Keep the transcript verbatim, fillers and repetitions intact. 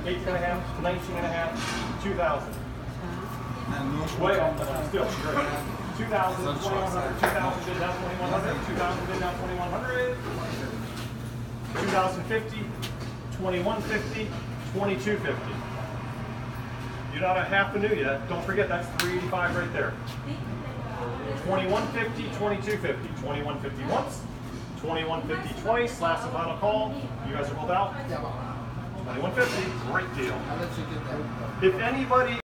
eighteen and a half, nineteen and a half, two thousand. Way off the line, still great. two thousand, twenty-one hundred, two thousand bid down twenty-one hundred, two thousand bid down twenty-one hundred, two thousand fifty, twenty-one fifty, twenty-two fifty. You're not a half a new yet. Don't forget that's three eighty-five right there. twenty-one fifty, twenty-two fifty, twenty-one fifty once, twenty-one fifty twice. Last and final call. You guys are both out. twenty-one fifty, great deal. If anybody